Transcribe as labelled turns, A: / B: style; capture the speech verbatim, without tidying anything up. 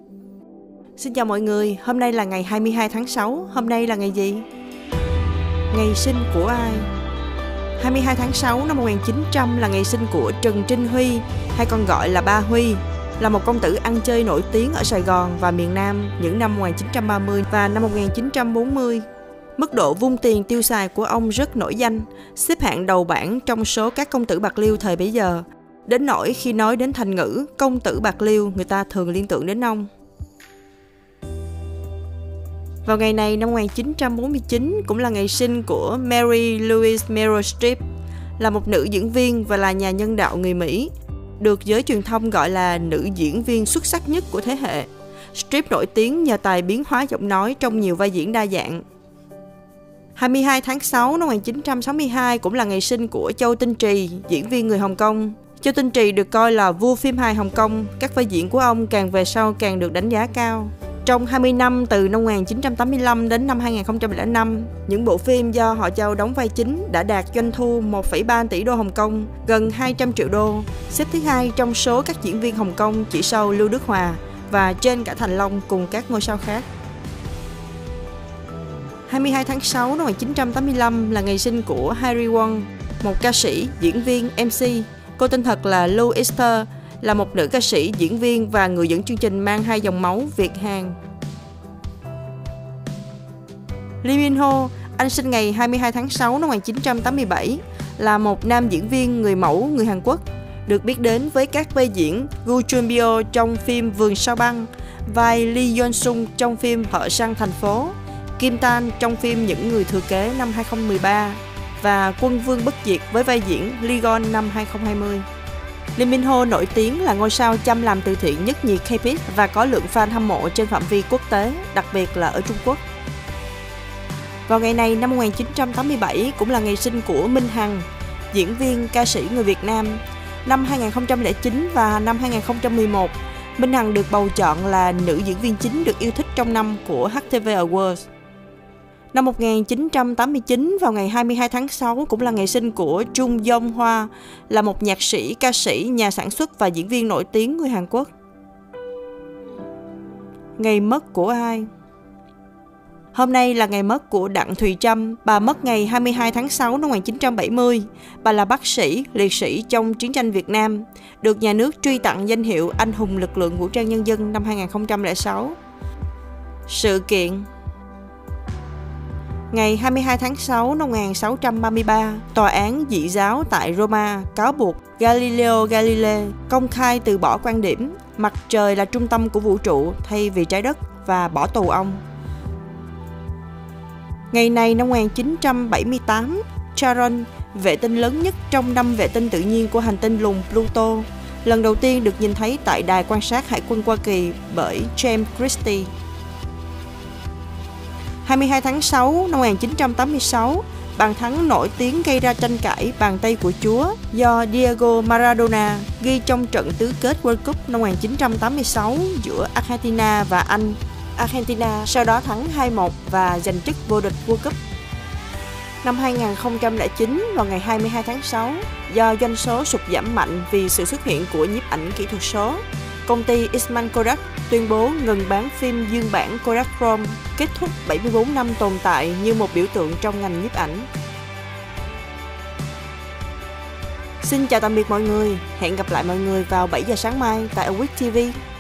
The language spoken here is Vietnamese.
A: Xin chào mọi người, hôm nay là ngày hai mươi hai tháng sáu, hôm nay là ngày gì? Ngày sinh của ai? hai mươi hai tháng sáu năm một nghìn chín trăm là ngày sinh của Trần Trinh Huy, hay còn gọi là Ba Huy, là một công tử ăn chơi nổi tiếng ở Sài Gòn và miền Nam những năm một nghìn chín trăm ba mươi và năm một nghìn chín trăm bốn mươi. Mức độ vung tiền tiêu xài của ông rất nổi danh, xếp hạng đầu bảng trong số các công tử Bạc Liêu thời bấy giờ. Đến nỗi khi nói đến thành ngữ công tử Bạc Liêu, người ta thường liên tưởng đến ông. Vào ngày này năm một nghìn chín trăm bốn mươi chín cũng là ngày sinh của Mary Louise Meryl Streep, là một nữ diễn viên và là nhà nhân đạo người Mỹ, được giới truyền thông gọi là nữ diễn viên xuất sắc nhất của thế hệ. Streep nổi tiếng nhờ tài biến hóa giọng nói trong nhiều vai diễn đa dạng. hai mươi hai tháng sáu năm một nghìn chín trăm sáu mươi hai cũng là ngày sinh của Châu Tinh Trì, diễn viên người Hồng Kông. Châu Tinh Trì được coi là vua phim hài Hồng Kông, các vai diễn của ông càng về sau càng được đánh giá cao. Trong hai mươi năm từ năm một nghìn chín trăm tám mươi lăm đến năm hai nghìn không trăm lẻ năm, những bộ phim do họ Châu đóng vai chính đã đạt doanh thu một phẩy ba tỷ đô Hồng Kông, gần hai trăm triệu đô, xếp thứ hai trong số các diễn viên Hồng Kông chỉ sau Lưu Đức Hòa và trên cả Thành Long cùng các ngôi sao khác. hai mươi hai tháng sáu năm một nghìn chín trăm tám mươi lăm là ngày sinh của Harry Won, một ca sĩ, diễn viên, em xê. Cô tên thật là Lou Easter, là một nữ ca sĩ, diễn viên và người dẫn chương trình mang hai dòng máu Việt-Hàn. Lee Min Ho, anh sinh ngày hai mươi hai tháng sáu năm một nghìn chín trăm tám mươi bảy, là một nam diễn viên người mẫu người Hàn Quốc, được biết đến với các vai diễn Gu Junbyo trong phim Vườn Sao Băng, vai Lee Yeon Sung trong phim Thợ Săn Thành Phố, Kim Tan trong phim Những Người Thừa Kế năm hai nghìn không trăm mười ba và Quân Vương Bất Diệt với vai diễn Legon năm hai nghìn không trăm hai mươi. Lee Min Ho nổi tiếng là ngôi sao chăm làm từ thiện nhất nhì K-pop và có lượng fan hâm mộ trên phạm vi quốc tế, đặc biệt là ở Trung Quốc. Vào ngày này năm một nghìn chín trăm tám mươi bảy cũng là ngày sinh của Minh Hằng, diễn viên, ca sĩ người Việt Nam. Năm hai nghìn không trăm lẻ chín và năm hai nghìn không trăm mười một, Minh Hằng được bầu chọn là nữ diễn viên chính được yêu thích trong năm của hát tê vê Awards. Năm một nghìn chín trăm tám mươi chín, vào ngày hai mươi hai tháng sáu cũng là ngày sinh của Trung Dong Hoa, là một nhạc sĩ, ca sĩ, nhà sản xuất và diễn viên nổi tiếng người Hàn Quốc. Ngày mất của ai? Hôm nay là ngày mất của Đặng Thùy Trâm. Bà mất ngày hai mươi hai tháng sáu năm một nghìn chín trăm bảy mươi. Bà là bác sĩ, liệt sĩ trong chiến tranh Việt Nam, được nhà nước truy tặng danh hiệu Anh hùng lực lượng vũ trang nhân dân năm hai nghìn không trăm lẻ sáu. Sự kiện. Ngày hai mươi hai tháng sáu năm một nghìn sáu trăm ba mươi ba, tòa án dị giáo tại Roma cáo buộc Galileo Galilei công khai từ bỏ quan điểm mặt trời là trung tâm của vũ trụ thay vì trái đất và bỏ tù ông. Ngày này năm một nghìn chín trăm bảy mươi tám, Charon, vệ tinh lớn nhất trong năm vệ tinh tự nhiên của hành tinh lùn Pluto, lần đầu tiên được nhìn thấy tại đài quan sát Hải quân Hoa Kỳ bởi James Christie. hai mươi hai tháng sáu năm một nghìn chín trăm tám mươi sáu, bàn thắng nổi tiếng gây ra tranh cãi bàn tay của Chúa do Diego Maradona ghi trong trận tứ kết World Cup năm một nghìn chín trăm tám mươi sáu giữa Argentina và Anh. Argentina sau đó thắng hai một và giành chức vô địch World Cup. Năm hai nghìn không trăm lẻ chín, vào ngày hai mươi hai tháng sáu, do doanh số sụt giảm mạnh vì sự xuất hiện của nhiếp ảnh kỹ thuật số, công ty Eastman Kodak tuyên bố ngừng bán phim dương bản Kodachrome, kết thúc bảy mươi bốn năm tồn tại như một biểu tượng trong ngành nhiếp ảnh. Xin chào tạm biệt mọi người, hẹn gặp lại mọi người vào bảy giờ sáng mai tại Awake ti vi.